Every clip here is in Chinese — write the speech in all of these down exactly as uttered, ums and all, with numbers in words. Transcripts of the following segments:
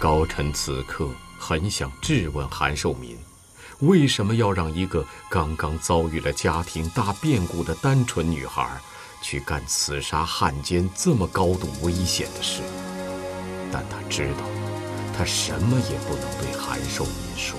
高臣此刻很想质问韩寿民，为什么要让一个刚刚遭遇了家庭大变故的单纯女孩去干刺杀汉奸这么高度危险的事？但他知道，他什么也不能对韩寿民说。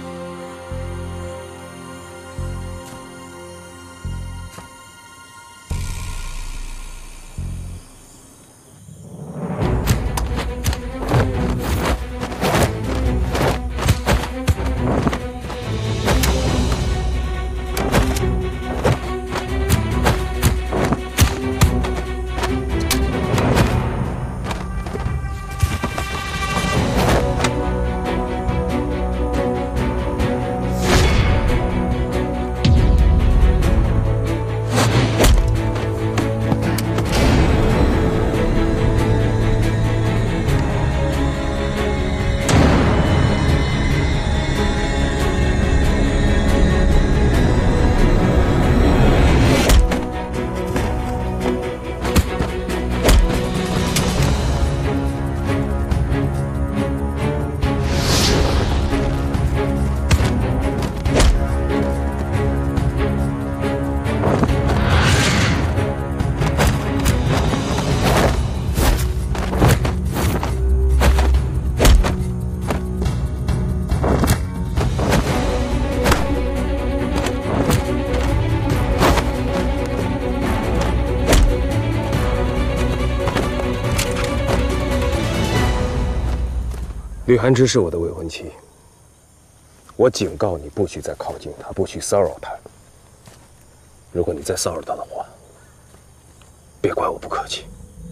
吕寒芝是我的未婚妻，我警告你不许再靠近她，不许骚扰她。如果你再骚扰她的话，别怪我不客气。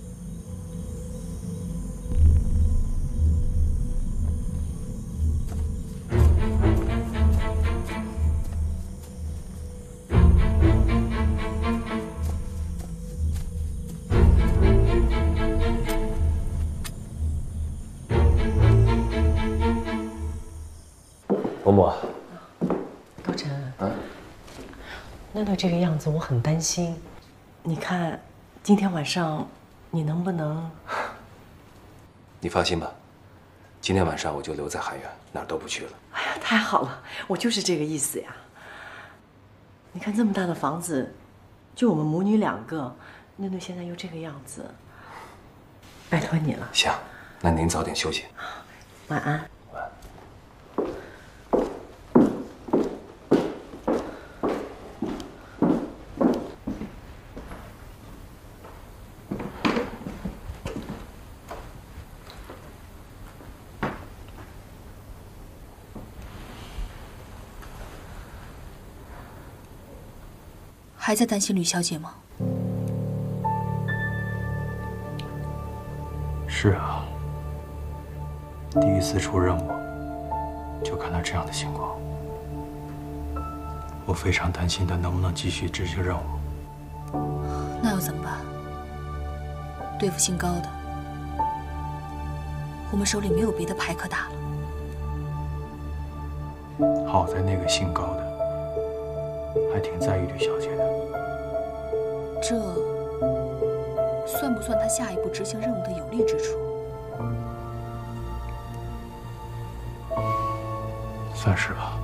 嬷嬷， 高晨，啊，囡囡这个样子，我很担心。你看，今天晚上你能不能？ 你放心吧，今天晚上我就留在汉源，哪儿都不去了。 哎呀，太好了，我就是这个意思呀。你看这么大的房子，就我们母女两个，囡囡现在又这个样子，拜托你了。 行，那您早点休息。 晚安。 还在担心吕小姐吗？ 是啊，第一次出任务就看到这样的情况，我非常担心她能不能继续执行任务。 那又怎么办？对付姓高的，我们手里没有别的牌可打了。 好在那个姓高的还挺在意吕小姐的。 这算不算他下一步执行任务的有利之处？ 算是吧。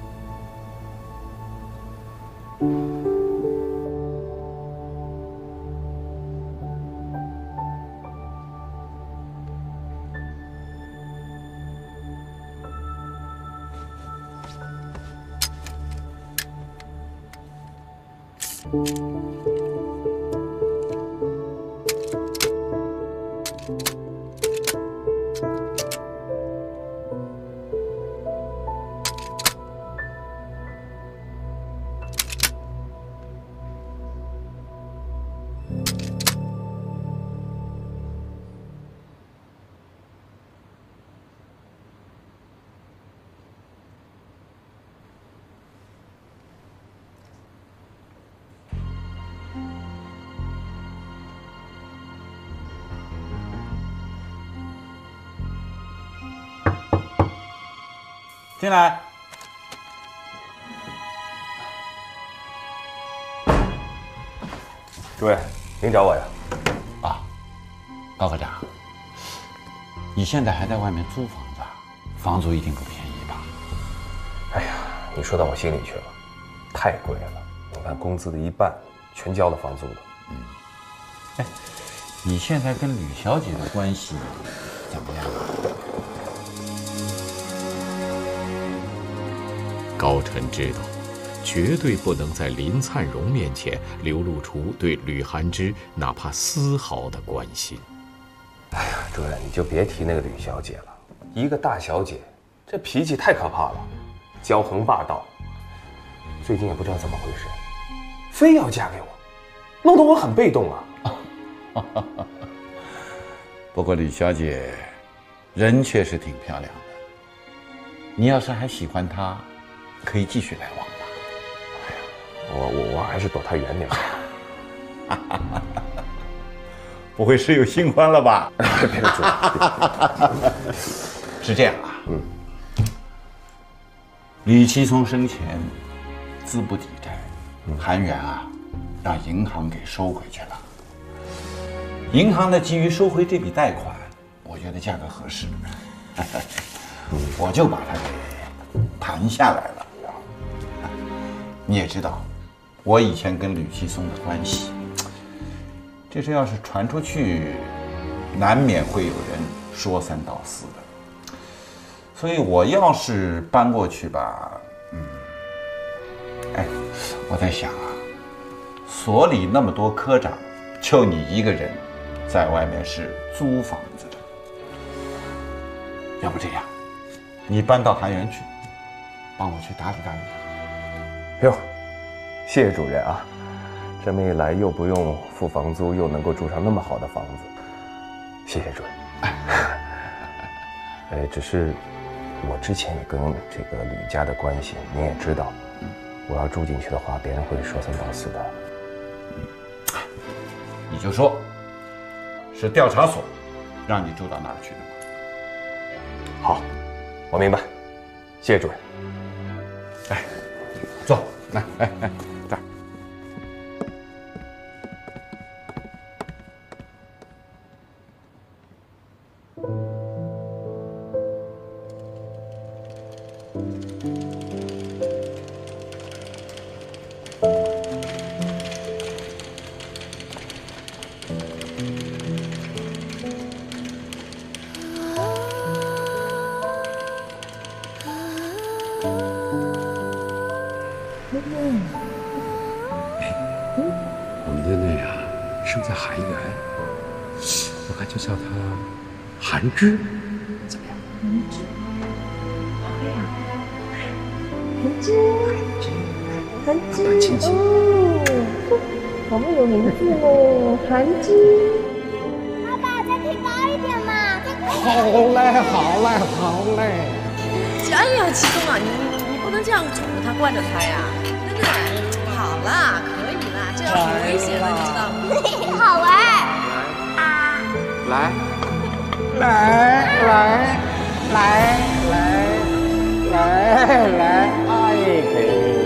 进来。 主任，您找我呀？ 啊，高科长，你现在还在外面租房？ 房租一定不便宜吧？ 哎呀，你说到我心里去了，太贵了。我看工资的一半全交了房租了。 嗯，哎，你现在跟吕小姐的关系怎么样啊？ 高晨知道，绝对不能在林灿荣面前流露出对吕寒之哪怕丝毫的关心。 哎呀，主任，你就别提那个吕小姐了，一个大小姐，这脾气太可怕了，骄横霸道。最近也不知道怎么回事，非要嫁给我，弄得我很被动啊。 不过吕小姐人确实挺漂亮的，你要是还喜欢她，可以继续来往吧。 哎呀，我我我还是躲她远点吧。 不会是有新欢了吧？ 别说， 是这样啊。嗯。李奇松生前资不抵债，韩元啊，让银行给收回去了。银行呢，急于收回这笔贷款，我觉得价格合适，我就把它给谈下来了。你也知道，我以前跟吕奇松的关系。这事要是传出去，难免会有人说三道四的。所以我要是搬过去吧，嗯，哎，我在想啊，所里那么多科长，就你一个人，在外面是租房子的。要不这样，你搬到韩园去，帮我去打理打理。 哟，谢谢主任啊。这么一来，又不用付房租，又能够住上那么好的房子，谢谢主任。哎，只是我之前也跟这个吕家的关系，您也知道，我要住进去的话，别人会说三道四的。 嗯，你就说，是调查所让你住到那儿去的吗？ 好，我明白，谢谢主任。 哎，坐，来，哎哎，这儿。 我们的那呀，生在韩园，我看就叫她韩芝，怎么样？ 韩芝，好呀，韩芝，韩芝，韩芝，哦，好没有名字哦，韩芝。 爸爸，再推高一点嘛！ 好嘞，好嘞，好嘞。 哎呀，启松啊，你你不能这样宠着他，惯着他呀，真的。好啦，可以啦，这样很危险的，你知道吗？ 好玩。 啊！来，来来来来来来，哎给。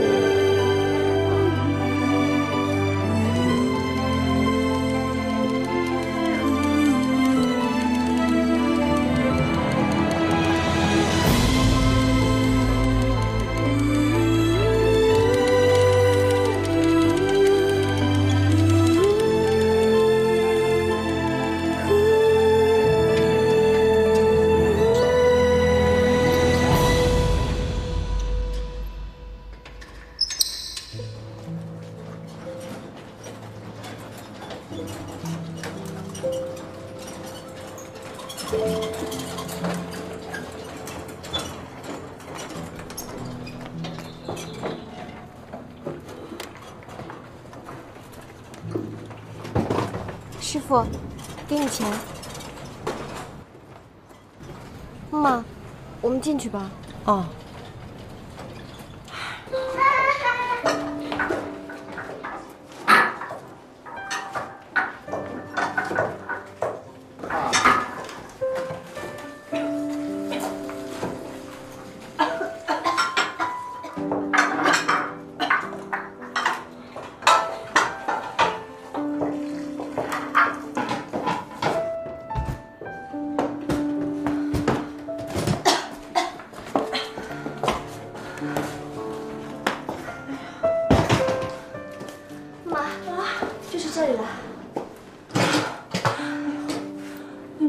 师傅，给你钱。妈，我们进去吧。 哦。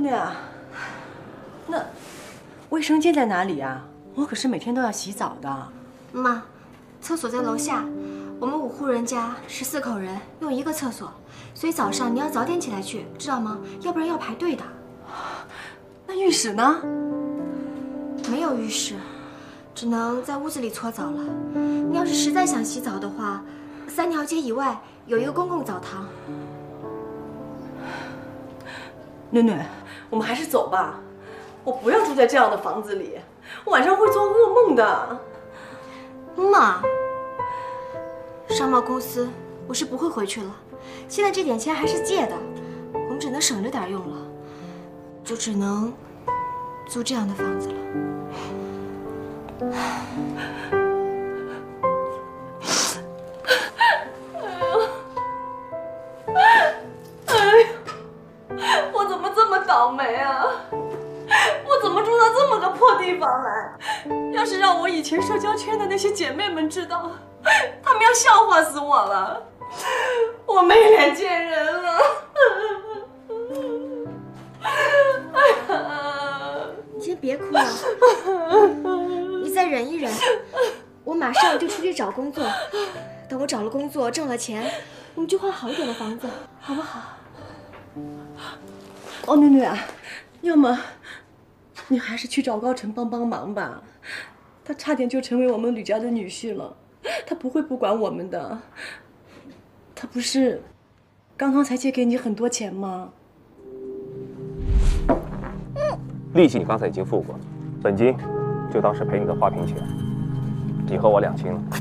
女啊，那卫生间在哪里啊？我可是每天都要洗澡的。 妈，厕所在楼下。我们五户人家十四口人用一个厕所，所以早上你要早点起来去，知道吗？要不然要排队的。 那浴室呢？ 没有浴室，只能在屋子里搓澡了。你要是实在想洗澡的话，三条街以外有一个公共澡堂。 囡囡，我们还是走吧。我不要住在这样的房子里，我晚上会做噩梦的。 妈，商贸公司我是不会回去了，现在这点钱还是借的，我们只能省着点用了，就只能租这样的房子了。 我怎么这么倒霉啊！我怎么住到这么个破地方来？要是让我以前社交圈的那些姐妹们知道，她们要笑话死我了。我没脸见人了。哎呀！ 你先别哭了，你再忍一忍，我马上就出去找工作。等我找了工作，挣了钱，我们就换好一点的房子，好不好？ 哦，囡囡啊，要么你还是去找高晨帮帮忙吧，他差点就成为我们吕家的女婿了，他不会不管我们的。他不是刚刚才借给你很多钱吗？ 利息你刚才已经付过了，本金就当是赔你的花瓶钱，你和我两清了。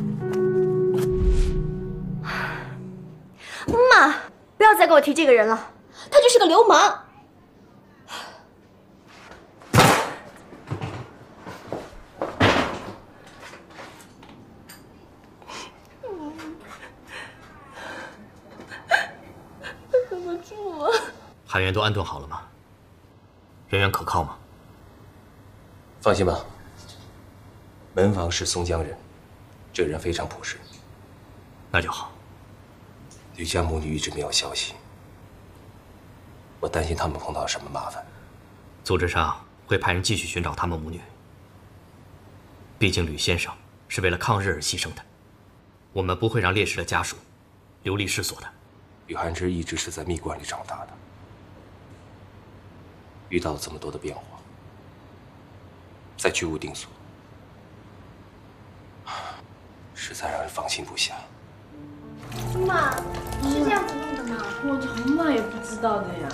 妈，不要再给我提这个人了，他就是个流氓。 怎么住啊？ 韩元都安顿好了吗？圆圆可靠吗？ 放心吧，门房是松江人，这人非常朴实。 那就好。 吕家母女一直没有消息，我担心他们碰到什么麻烦。 组织上会派人继续寻找他们母女。毕竟吕先生是为了抗日而牺牲的，我们不会让烈士的家属流离失所的。 吕寒枝一直是在蜜罐里长大的，遇到了这么多的变化，再居无定所，实在让人放心不下。 妈，是这样子弄的吗？ 我从来也不知道的呀。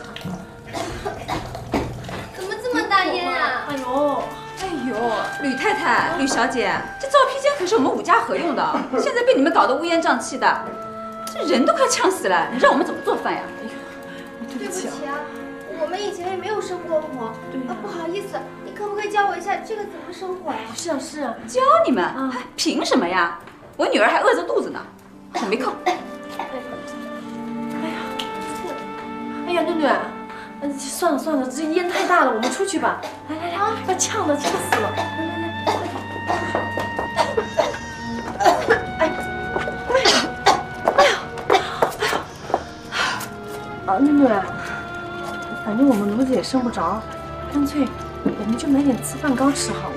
怎么这么大烟啊？ 哎呦， 哎呦，吕太太、吕小姐，这照片间可是我们五家合用的，现在被你们搞得乌烟瘴气的，这人都快呛死了，你让我们怎么做饭呀？哎呦， 对不起啊，我们以前也没有生过火，啊，不好意思，你可不可以教我一下这个怎么生火呀？ 是啊是啊， 教你们，哎，凭什么呀？我女儿还饿着肚子呢。我没空。哎呀， 哎呀，囡囡，算了算了，这烟太大了，我们出去吧。来来来，要呛的，呛死了！来来来，快点！哎，哎呀，哎呀，哎呀！啊，囡囡，反正我们炉子也生不着，干脆我们就买点糍饭糕吃好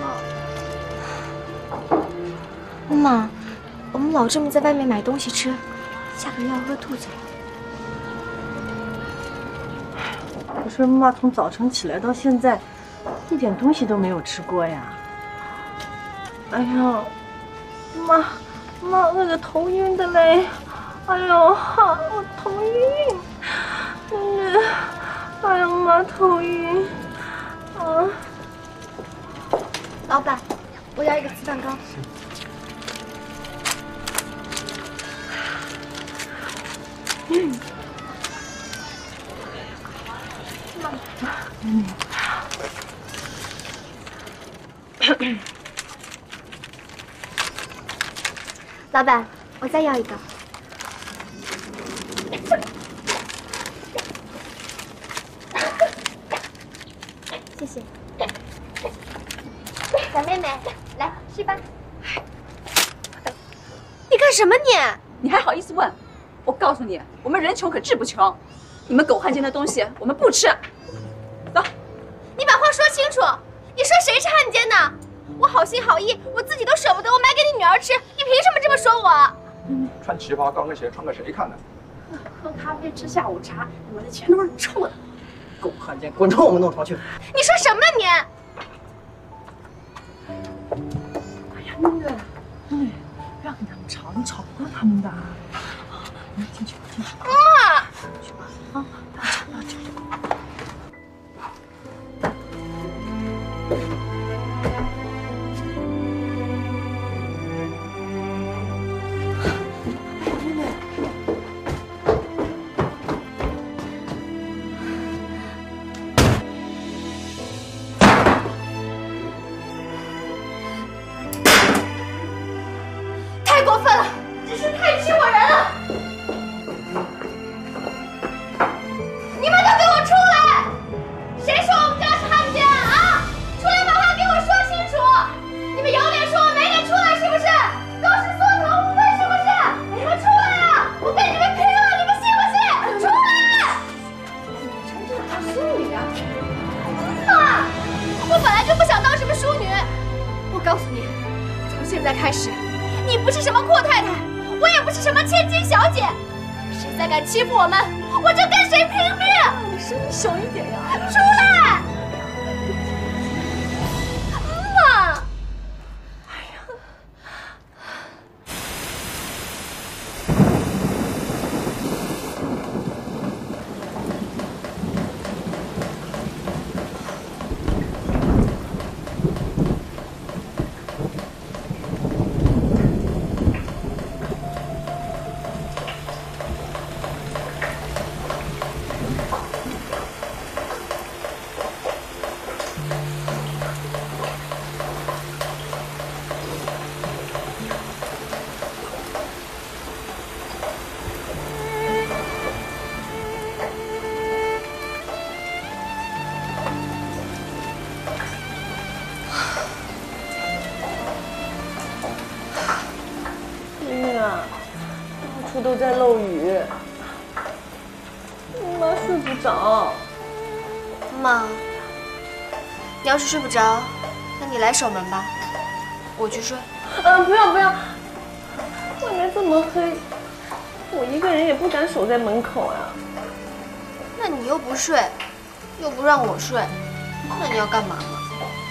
了。 妈。我们老这么在外面买东西吃，下个月要饿肚子了。 可是妈从早晨起来到现在，一点东西都没有吃过呀。哎呀，妈，妈饿得头晕的嘞！哎呦，我头晕，真是，哎呀妈头晕，啊！ 老板，我要一个糍饭糕。 嗯，嗯， 老板，我再要一个。谢谢。小妹妹，来吃吧。你干什么你？ 你还好意思问？我告诉你，我们人穷可志不穷。你们狗汉奸的东西，我们不吃。走。 清楚，你说谁是汉奸呢？我好心好意，我自己都舍不得，我买给你女儿吃，你凭什么这么说我？ 穿旗袍高跟鞋，穿给谁看的？ 喝咖啡吃下午茶，你们的钱都是臭的。 狗汉奸，滚出我们弄床去！ 你说什么呢你？ 哎呀，囡囡，囡囡，不要跟他们吵，你吵不过他们的。你进去吧，进去吧。 妈， 去吧，啊，不要吵，不要吵。 太过分了，真是太欺负人了！你们都给我出来！谁说我们家是汉奸啊？出来把话给我说清楚！你们有脸说我没脸出来是不是？都是缩头乌龟是不是？你们出来啊！我跟你们拼了！你们信不信？出来！ 成这大淑女啊！ 妈，我本来就不想当什么淑女。我告诉你，从现在开始。你不是什么阔太太，我也不是什么千金小姐，谁再敢欺负我们，我就跟谁拼命！ 你声音小一点呀！ 出来！妈！哎呀！ 都在漏雨，妈睡不着。 妈，你要是睡不着，那你来守门吧，我去睡。 嗯，不要不要，外面这么黑，我一个人也不敢守在门口呀。 那你又不睡，又不让我睡，那你要干嘛呢？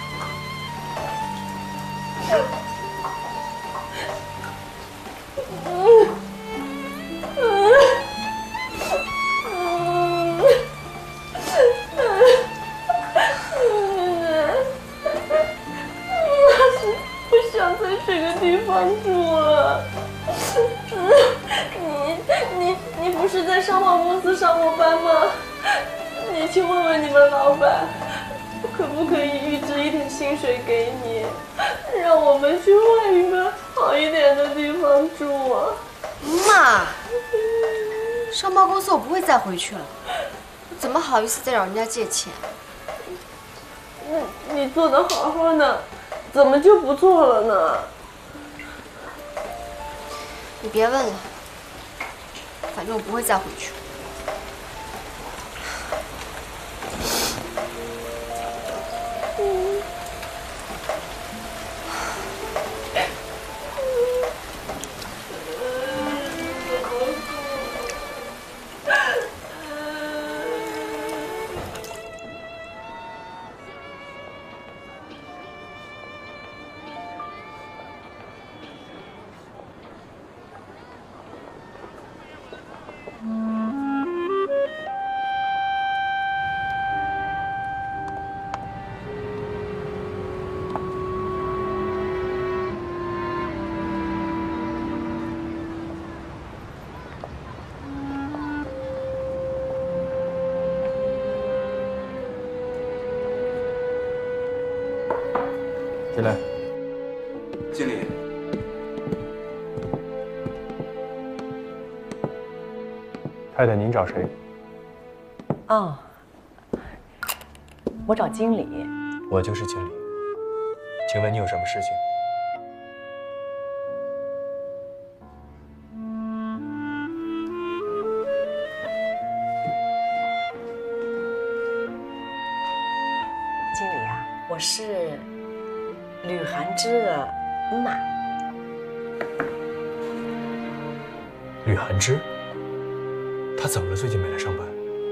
我不会再回去了，怎么好意思再找人家借钱？ 那你做的好好的，怎么就不做了呢？ 你别问了，反正我不会再回去。嗯。 进来。 经理， 太太，您找谁？ 哦，我找经理。 我就是经理，请问你有什么事情？ 经理啊， 我是吕寒芝的妈。 吕寒芝，她怎么了？最近没来上班？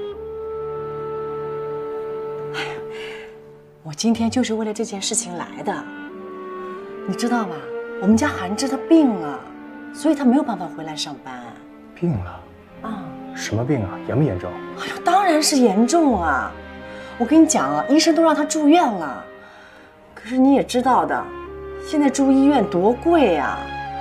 哎呀，我今天就是为了这件事情来的。你知道吧？我们家寒芝她病了，所以她没有办法回来上班。 病了？ 啊？ 什么病啊？严不严重？ 哎呦，当然是严重啊！我跟你讲啊，医生都让她住院了。可是你也知道的，现在住医院多贵呀。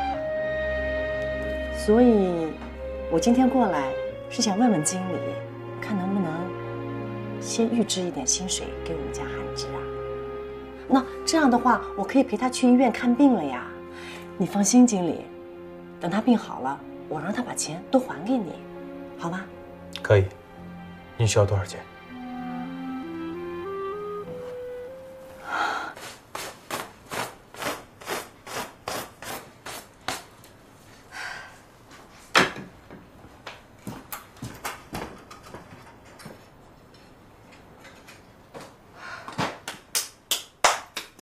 所以，我今天过来是想问问经理，看能不能先预支一点薪水给我们家寒芝啊。那这样的话，我可以陪她去医院看病了呀。你放心，经理，等她病好了，我让她把钱都还给你，好吗？ 可以。你需要多少钱？